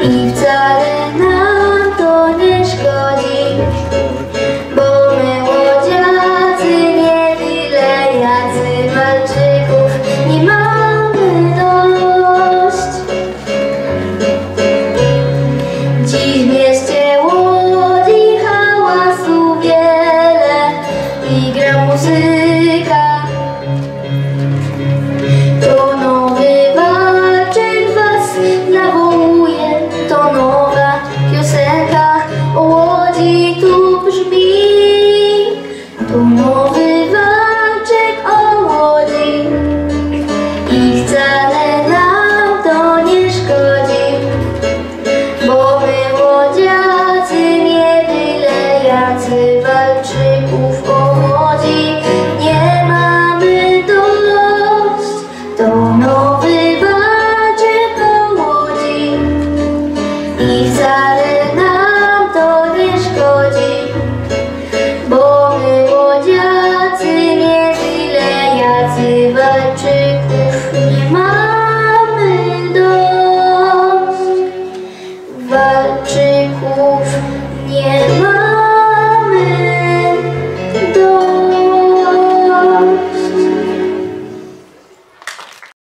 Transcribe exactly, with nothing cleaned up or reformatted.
i wcale nam to nie szkodzi, bo my łodziacy nie byle jacy walczyków nie mamy dość. Dziś w mieście Łodzi hałasu wiele i gra muzyka. To nowy walczyk was nawołuje, to nowa piosenka o Łodzi tu brzmi. To nowy walczyk o Łodzi i wcale nam to nie szkodzi, bo my łodziacy nie byle jacy walczyków o Łodzi nie mamy dość. To nowy walczyk o Łodzi i wcale